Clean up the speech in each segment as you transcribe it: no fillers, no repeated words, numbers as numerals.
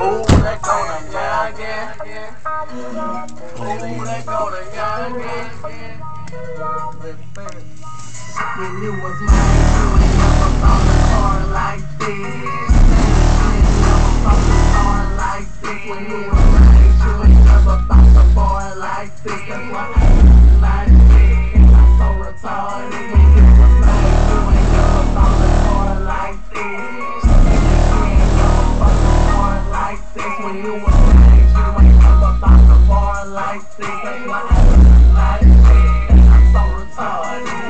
Ooh, they gonna young again. Ooh, they gonna young again. When you was mine, you ain't never thought a car like this. Never thought a car like this. When you was mine, you ain't never thought a bar like this. That's why I ain't like this. I'm so retarded. When you was mine, you ain't never thought a car like this. You ain't never thought a bar like this. When you was mine, you ain't never thought a bar like this. That's why I ain't like this. I'm so retarded.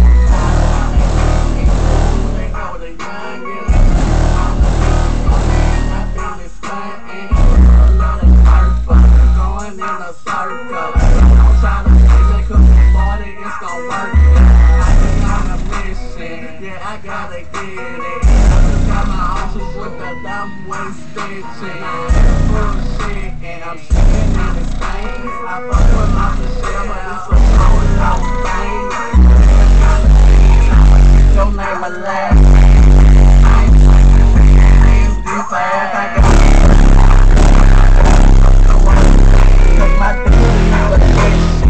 I gotta get it. I just got my options with the dumb waist stitching. Bullshit, and I'm shaking in the stains. I fuck with my shit, but it's a cold out thing. I gotta get it. Your name and last name. I ain't this ass. I got take my dick out of the bitch.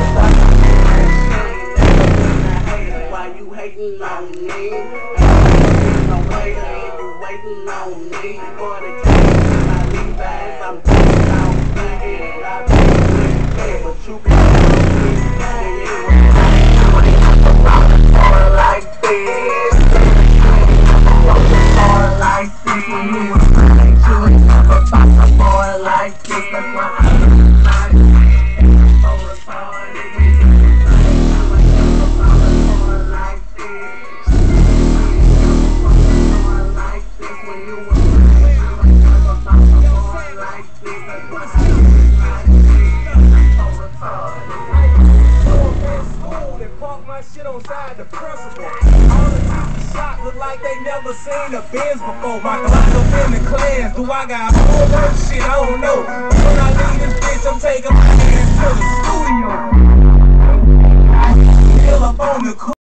Why you hating on me? No way, and you waiting on me for the cash in my Levi's. I'm taking out things. I've been good, but you got me. And you ain't never brought a car like this. You ain't never brought a car like this. When you was right, you ain't never brought a car like this. That's why I don't like it. I'm so retarded. When you was right, you ain't never brought a car like this. Shit on side the principal. All the people shot look like they never seen a Benz before. My clock up in the class. Do I got full work? Shit, I don't know. When I leave this bitch, I'm taking my ass to the